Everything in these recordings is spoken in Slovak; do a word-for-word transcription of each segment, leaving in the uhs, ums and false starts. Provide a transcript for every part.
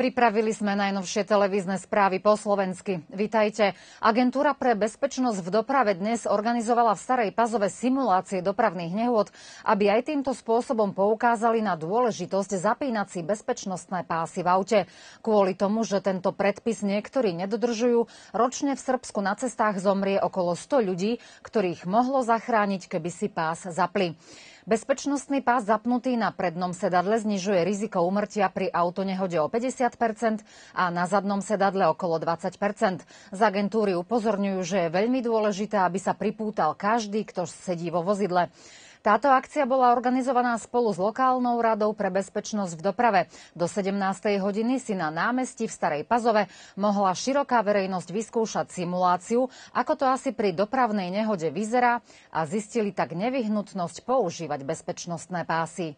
Pripravili sme najnovšie televízne správy po slovensky. Vitajte. Agentúra pre bezpečnosť v doprave dnes organizovala v Starej Pazove simulácie dopravných nehôd, aby aj týmto spôsobom poukázali na dôležitosť zapínať si bezpečnostné pásy v aute. Kvôli tomu, že tento predpis niektorí nedodržujú, ročne v Srbsku na cestách zomrie okolo sto ľudí, ktorých mohlo zachrániť, keby si pás zapli. Bezpečnostný pás zapnutý na prednom sedadle znižuje riziko úmrtia pri autonehode o päťdesiat percent a na zadnom sedadle okolo dvadsať percent. Z agentúry upozorňujú, že je veľmi dôležité, aby sa pripútal každý, kto sedí vo vozidle. Táto akcia bola organizovaná spolu s lokálnou radou pre bezpečnosť v doprave. Do sedemnástej hodiny si na námestí v Starej Pazove mohla široká verejnosť vyskúšať simuláciu, ako to asi pri dopravnej nehode vyzerá, a zistili tak nevyhnutnosť používať bezpečnostné pásy.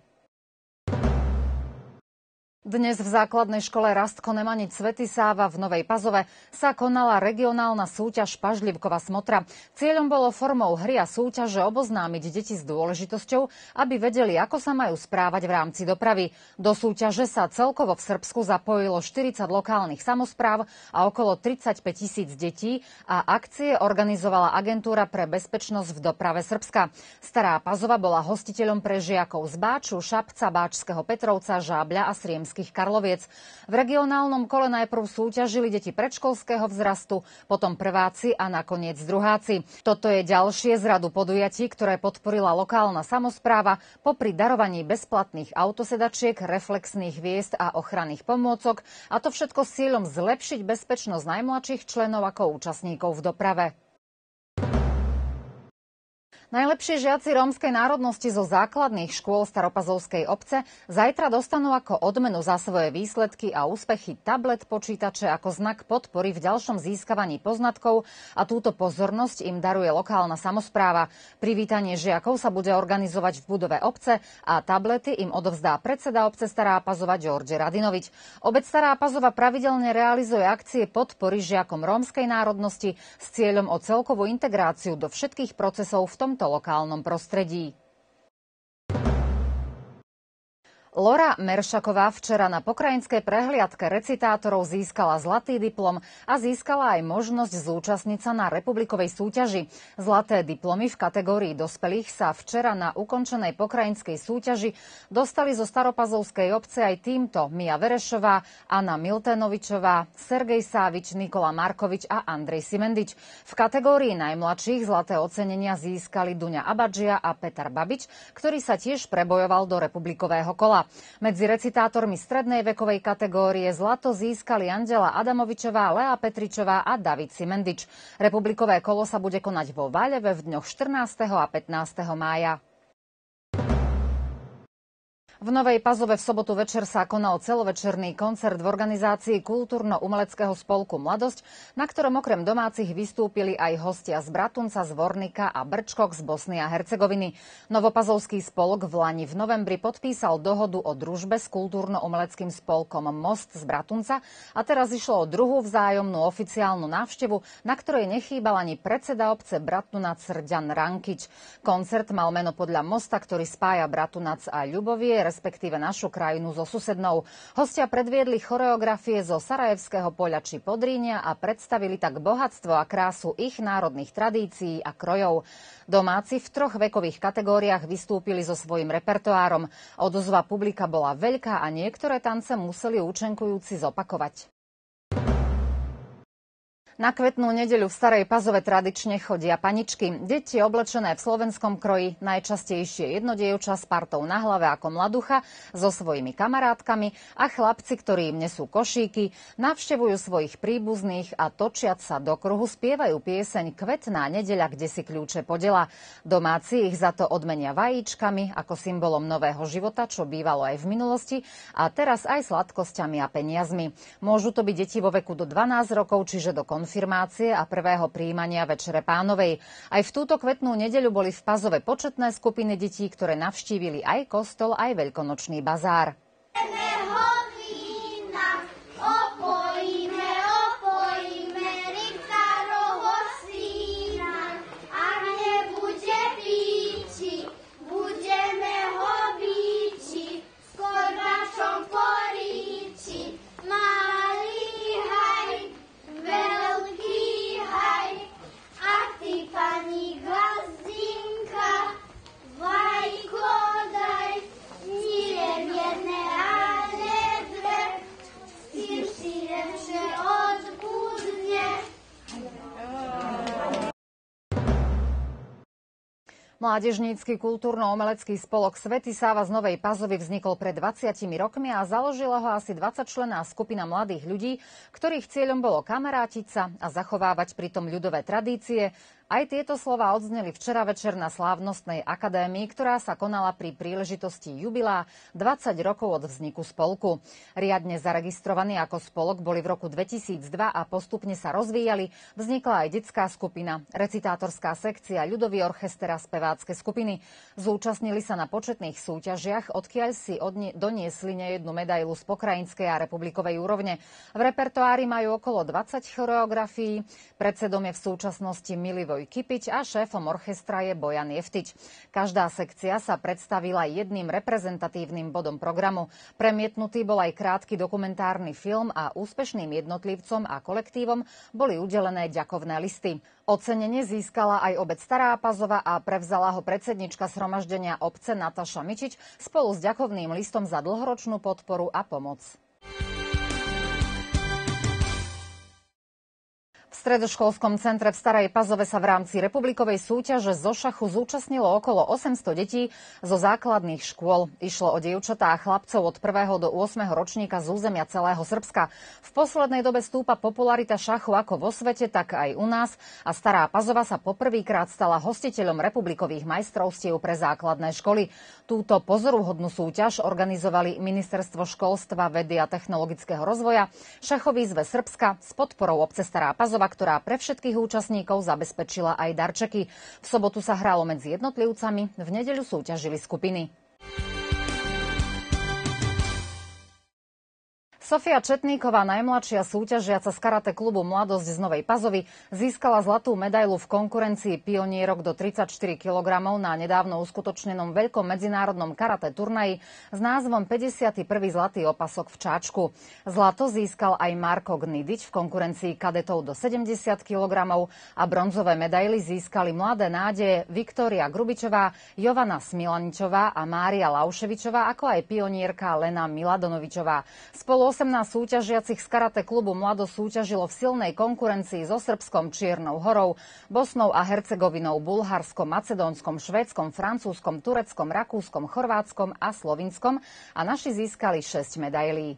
Dnes v základnej škole Rastko Nemaniť Svätý Sáva v Novej Pazove sa konala regionálna súťaž Pažlivkova smotra. Cieľom bolo formou hry a súťaže oboznámiť deti s dôležitosťou, aby vedeli, ako sa majú správať v rámci dopravy. Do súťaže sa celkovo v Srbsku zapojilo štyridsať lokálnych samospráv a okolo tridsaťpäť tisíc detí a akcie organizovala Agentúra pre bezpečnosť v doprave Srbska. Stará Pazova bola hostiteľom pre žiakov z Báču, Šapca, Báčskeho Petrovca, Žábľa a Sriemského Karloviec. V regionálnom kole najprv súťažili deti predškolského vzrastu, potom prváci a nakoniec druháci. Toto je ďalšie z radu podujatí, ktoré podporila lokálna samospráva popri darovaní bezplatných autosedačiek, reflexných hviezd a ochranných pomôcok, a to všetko s cieľom zlepšiť bezpečnosť najmladších členov ako účastníkov v doprave. Najlepší žiaci rómskej národnosti zo základných škôl Staropazovskej obce zajtra dostanú ako odmenu za svoje výsledky a úspechy tablet počítače ako znak podpory v ďalšom získavaní poznatkov, a túto pozornosť im daruje lokálna samospráva. Privítanie žiakov sa bude organizovať v budove obce a tablety im odovzdá predseda obce Stará Pazova Đorđe Radinović. Obec Stará Pazova pravidelne realizuje akcie podpory žiakom rómskej národnosti s cieľom o celkovú integráciu do všetkých procesov v tomto lokálnom prostredí. Lora Meršaková včera na pokrajinskej prehliadke recitátorov získala zlatý diplom a získala aj možnosť zúčastniť sa na republikovej súťaži. Zlaté diplomy v kategórii dospelých sa včera na ukončenej pokrajinskej súťaži dostali zo Staropazovskej obce aj týmto: Mia Verešová, Anna Miltenovičová, Sergej Sávič, Nikola Markovič a Andrej Simendič. V kategórii najmladších zlaté ocenenia získali Duňa Abadžia a Petar Babič, ktorý sa tiež prebojoval do republikového kola. Medzi recitátormi strednej vekovej kategórie zlato získali Andela Adamovičová, Lea Petričová a David Simendič. Republikové kolo sa bude konať vo Vaľeve v dňoch štrnásteho a pätnásteho mája. V Novej Pazove v sobotu večer sa konal celovečerný koncert v organizácii Kultúrno-umeleckého spolku Mladosť, na ktorom okrem domácich vystúpili aj hostia z Bratunca, z Vornika a Brčkok z Bosny a Hercegoviny. Novopazovský spolok v lani v novembri podpísal dohodu o družbe s Kultúrno-umeleckým spolkom Most z Bratunca a teraz išlo o druhú vzájomnú oficiálnu návštevu, na ktorej nechýbal ani predseda obce Bratunac Srďan Rankič. Koncert mal meno podľa mosta, ktorý spája Bratunac a Ľubovie, respektíve našu krajinu so susednou. Hostia predviedli choreografie zo Sarajevského poľa či Podrínia a predstavili tak bohatstvo a krásu ich národných tradícií a krojov. Domáci v troch vekových kategóriách vystúpili so svojím repertoárom. Odozva publika bola veľká a niektoré tance museli účenkujúci zopakovať. Na Kvetnú nedeľu v Starej Pazove tradične chodia paničky. Deti oblečené v slovenskom kroji, najčastejšie jedno dievča s partou na hlave ako mladucha, so svojimi kamarátkami, a chlapci, ktorí im nesú košíky, navštevujú svojich príbuzných a točiac sa do kruhu spievajú pieseň Kvetná nedeľa, kde si kľúče podela. Domáci ich za to odmenia vajíčkami ako symbolom nového života, čo bývalo aj v minulosti, a teraz aj sladkosťami a peniazmi. Môžu to byť deti vo veku do dvanásť rokov, čiže do konfirmácie a prvého prijímania Večere Pánovej. Aj v túto Kvetnú nedeľu boli v Pazove početné skupiny detí, ktoré navštívili aj kostol, aj veľkonočný bazár. Ma Mládežnícky kultúrno-umelecký spolok Svätý Sáva z Novej Pazovy vznikol pred dvadsiatimi rokmi a založila ho asi dvadsaťčlenná skupina mladých ľudí, ktorých cieľom bolo kamarátiť sa a zachovávať pritom ľudové tradície. Aj tieto slová odzneli včera večer na slávnostnej akadémii, ktorá sa konala pri príležitosti jubilá dvadsať rokov od vzniku spolku. Riadne zaregistrovaní ako spolok boli v roku dvetisícdva a postupne sa rozvíjali. Vznikla aj detská skupina, recitátorská sekcia, ľudový orchester a spevácke skupiny. Zúčastnili sa na početných súťažiach, odkiaľ si odnie- doniesli nejednu medailu z pokrajinskej a republikovej úrovne. V repertoári majú okolo dvadsať choreografií. Predsedom je v súčasnosti Milivoj Kipič a šéfom orchestra je Bojan Jeftič. Každá sekcia sa predstavila jedným reprezentatívnym bodom programu. Premietnutý bol aj krátky dokumentárny film a úspešným jednotlivcom a kolektívom boli udelené ďakovné listy. Ocenenie získala aj obec Stará Pazova a prevzala ho predsednička zhromaždenia obce Nataša Mičič spolu s ďakovným listom za dlhoročnú podporu a pomoc. V stredoškolskom centre v Starej Pazove sa v rámci republikovej súťaže zo šachu zúčastnilo okolo osemsto detí zo základných škôl. Išlo o dievčatá a chlapcov od prvého do ôsmeho ročníka z územia celého Srbska. V poslednej dobe stúpa popularita šachu ako vo svete, tak aj u nás a Stará Pazova sa poprvýkrát stala hostiteľom republikových majstrovstiev pre základné školy. Túto pozoruhodnú súťaž organizovali Ministerstvo školstva, vedy a technologického rozvoja, Šachový zväz Srbska s podporou obce Stará Pazova, ktorá pre všetkých účastníkov zabezpečila aj darčeky. V sobotu sa hralo medzi jednotlivcami, v nedeľu súťažili skupiny. Sofia Četníková, najmladšia súťažiaca z karate klubu Mladosť z Novej Pazovy, získala zlatú medailu v konkurencii pionierok do tridsaťštyri kilogramov na nedávno uskutočnenom veľkom medzinárodnom karate turnaji s názvom päťdesiaty prvý zlatý opasok v Čáčku. Zlato získal aj Marko Gnidič v konkurencii kadetov do sedemdesiat kilogramov a bronzové medaily získali mladé nádeje Viktória Grubičová, Jovana Smilaničová a Mária Lauševičová, ako aj pionierka Lena Miladonovičová. Spolu osemnásť súťažiacich z karate klubu Mladosť súťažilo v silnej konkurencii so Srbskom, Čiernou Horou, Bosnou a Hercegovinou, Bulharskom, Macedónskom, Švédskom, Francúzskom, Tureckom, Rakúskom, Chorvátskom a Slovinskom a naši získali šesť medailí.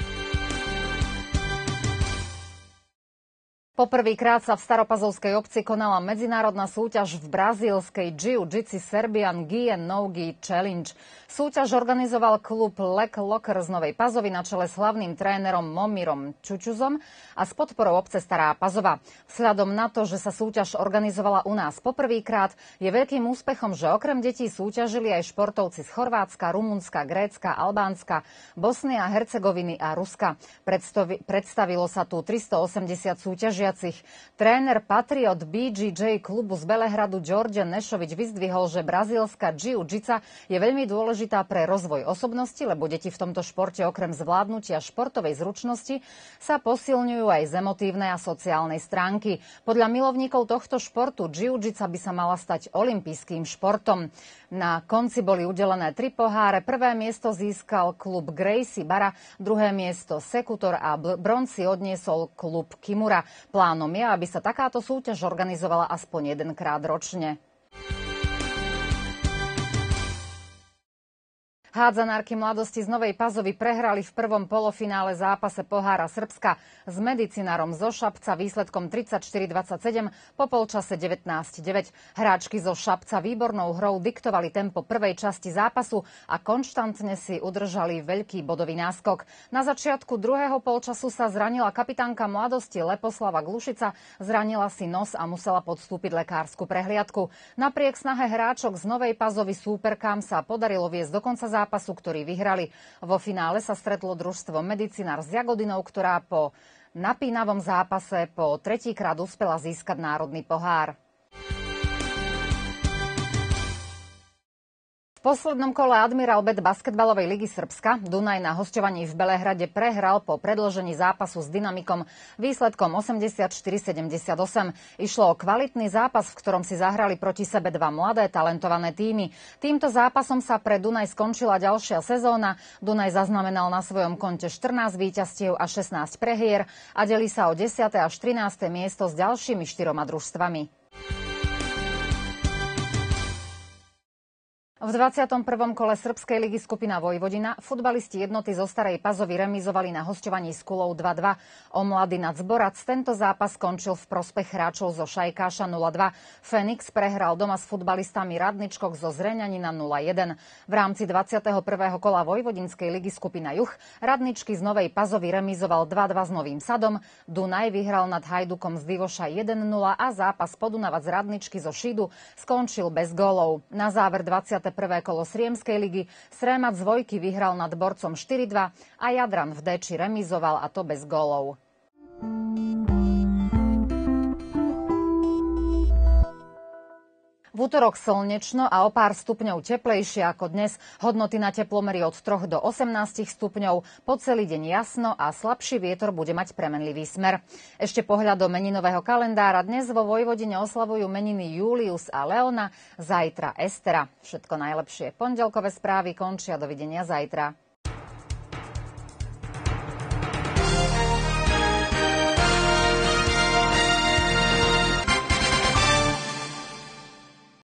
Poprvýkrát sa v Staropazovskej obci konala medzinárodná súťaž v brazílskej Jiu-Jitsu Serbian Gi and No Gi Challenge. Súťaž organizoval klub Lek Locker z Novej Pazovy na čele s hlavným trénerom Momirom Čučuzom a s podporou obce Stará Pazova. Vzhľadom na to, že sa súťaž organizovala u nás poprvýkrát, je veľkým úspechom, že okrem detí súťažili aj športovci z Chorvátska, Rumunska, Grécka, Albánska, Bosny a Hercegoviny a Ruska. Predstavi- predstavilo sa tu tristoosemdesiat súťažiacich. Tréner Patriot bé gé jé klubu z Belehradu Đorđe Nešovič vyzdvihol, že brazílska jiu-jitsa je veľmi dôležitá pre rozvoj osobnosti, lebo deti v tomto športe okrem zvládnutia športovej zručnosti sa posilňujú aj z emotívnej a sociálnej stránky. Podľa milovníkov tohto športu jiu-jitsa by sa mala stať olympijským športom. Na konci boli udelené tri poháre. Prvé miesto získal klub Gracie Bara, druhé miesto Sekutor a bronz si odniesol klub Kimura. Plánom je, aby sa takáto súťaž organizovala aspoň jedenkrát ročne. Hádzanárky Mladosti z Novej Pazovy prehrali v prvom polofinále zápase Pohára Srbska s Medicinárom zo Šapca výsledkom tridsaťštyri dvadsaťsedem po polčase devätnásť deväť. Hráčky zo Šapca výbornou hrou diktovali tempo prvej časti zápasu a konštantne si udržali veľký bodový náskok. Na začiatku druhého polčasu sa zranila kapitánka Mladosti Leposlava Glušica, zranila si nos a musela podstúpiť lekársku prehliadku. Napriek snahe hráčok z Novej Pazovy súperkám sa podarilo viesť do konca zápasu. zápasu, ktorý vyhrali. Vo finále sa stretlo družstvo Medicinár s Jagodinou, ktorá po napínavom zápase po tretíkrát uspela získať národný pohár. V poslednom kole Admiral Bet basketbalovej ligy Srbska Dunaj na hosťovaní v Belehrade prehral po predĺžení zápasu s Dynamikom výsledkom osemdesiatštyri sedemdesiatosem. Išlo o kvalitný zápas, v ktorom si zahrali proti sebe dva mladé talentované tímy. Týmto zápasom sa pre Dunaj skončila ďalšia sezóna. Dunaj zaznamenal na svojom konte štrnásť víťazstiev a šestnásť prehier a delí sa o desiate až trináste miesto s ďalšími štyroma družstvami. V dvadsiatom prvom kole srbskej ligy skupina Vojvodina futbalisti jednoty zo Starej Pazovy remizovali na hosťovaní s Kulou dva dva. O Mladinac Borac tento zápas skončil v prospech hráčov zo Šajkáša nula dva. Fenix prehral doma s futbalistami Radničkok zo Zreňanina nula jeden. V rámci dvadsiateho prvého kola Vojvodinskej ligy skupina Juh Radničky z Novej Pazovy remizoval dva dva s Novým Sadom. Dunaj vyhral nad Hajdukom z Divoša jeden nula a zápas Podunavac Radničky zo Šídu skončil bez gólov. Na záver dvadsiateho prvé kolo Sriemskej ligy Sremac z Vojky vyhral nad Borcom štyri dva a Jadran v Déči remizoval, a to bez gólov. V útorok slnečno a o pár stupňov teplejšie ako dnes. Hodnoty na teplomeri od troch do osemnástich stupňov. Po celý deň jasno a slabší vietor bude mať premenlivý smer. Ešte pohľad do meninového kalendára. Dnes vo Vojvodine oslavujú meniny Julius a Leona, zajtra Estera. Všetko najlepšie. Pondelkové správy končia. Dovidenia zajtra.